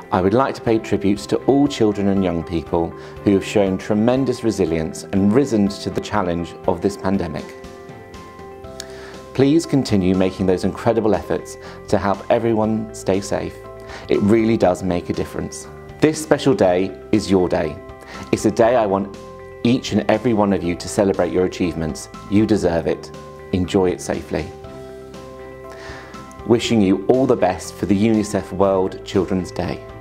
I would like to pay tribute to all children and young people who have shown tremendous resilience and risen to the challenge of this pandemic. Please continue making those incredible efforts to help everyone stay safe. It really does make a difference. This special day is your day. It's a day I want each and every one of you to celebrate your achievements. You deserve it. Enjoy it safely. Wishing you all the best for the UNICEF World Children's Day.